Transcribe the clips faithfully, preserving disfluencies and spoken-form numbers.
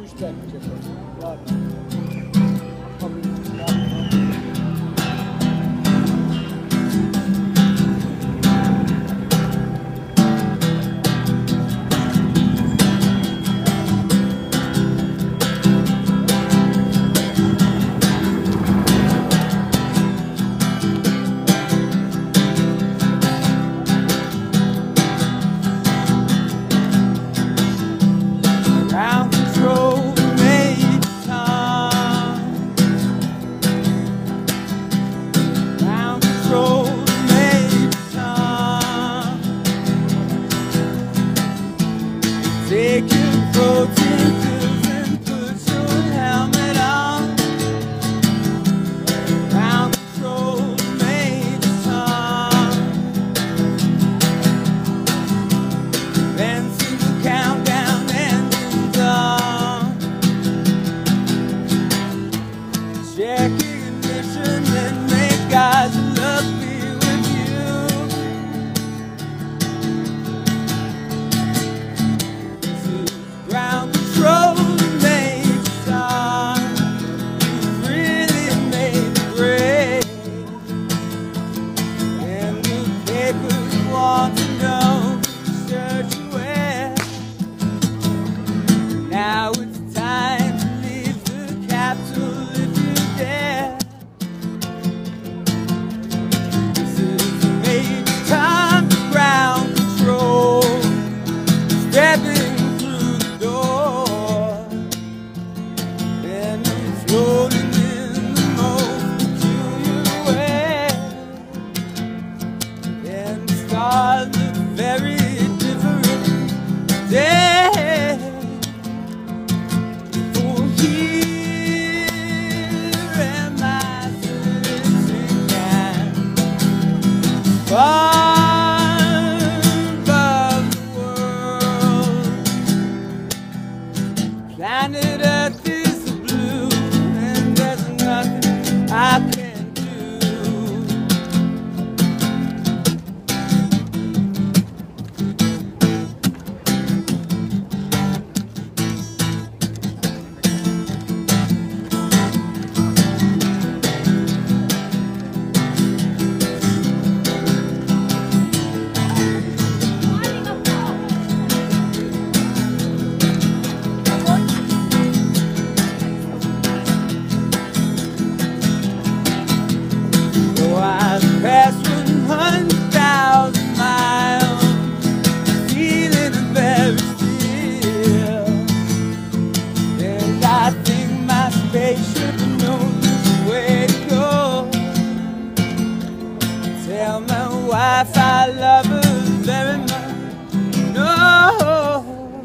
Üç tane çek var. Take your protein pills and put your helmet on. Ground control, Major Tom. Then see the countdown engines on. Check ignition and make God's love be with you. Ground control, Major Tom. You really made the grade. And the papers want to know which shirt you wear. Now it's time to leave the capsule if you dare. This is Major Tom, ground control. Stepping floating in the most peculiar way, and the stars look very different today. For here am I sitting at far above the world. Planet Earth is I can do. Past one hundred thousand miles, feeling very still. And I think my spaceship knows which way to go. Tell my wife I love her very much. No.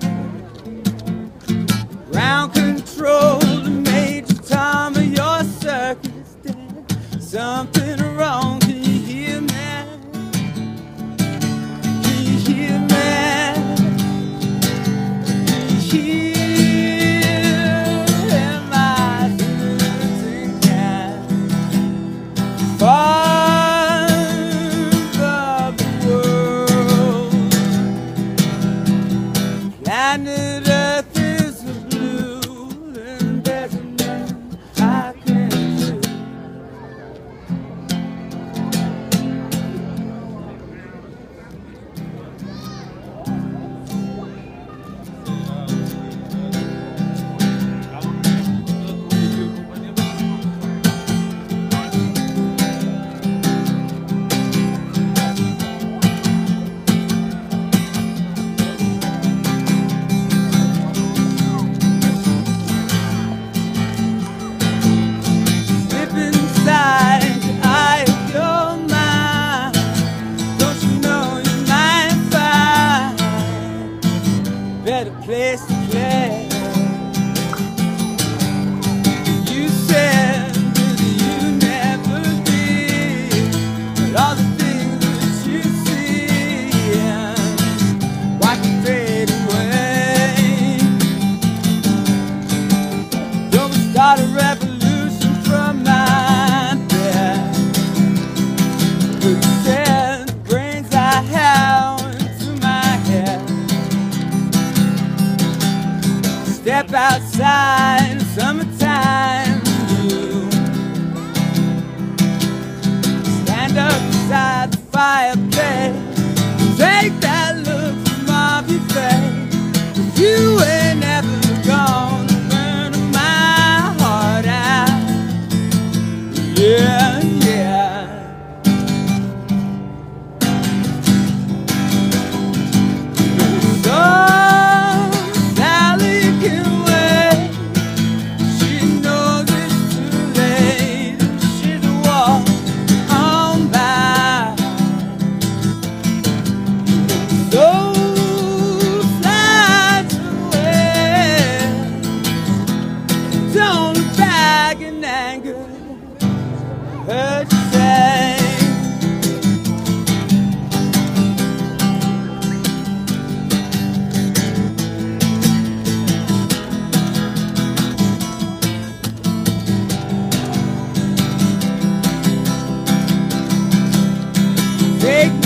Ground control, Major Tom of your circus stand. Something wrong. Far above the world, planet Earth is a blue, and there's nothing I can do. Better place to play. You said that you never did, but all the things that you see, watch it fade away. Don't start a revolution from my bed. You said the brains I have into my head. Step outside. fine summertime blue. Stand up beside the fireplace, take that look from off your face. You ain't never gonna burn my heart out. Yeah, yeah. So Sally can wait. She knows it's too late. She's a walk on by. So flies away. Don't look back in anger. Heard you say. Take